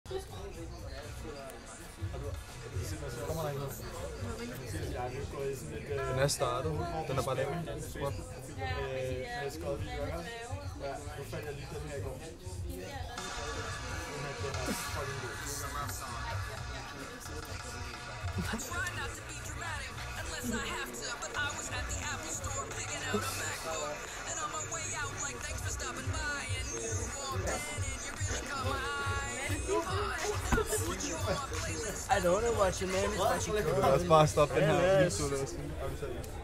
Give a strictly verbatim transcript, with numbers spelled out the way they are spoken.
Den er startet. Den er bare lavet. Spot. I don't know what your name is, but you Lad os bare stoppe den her video.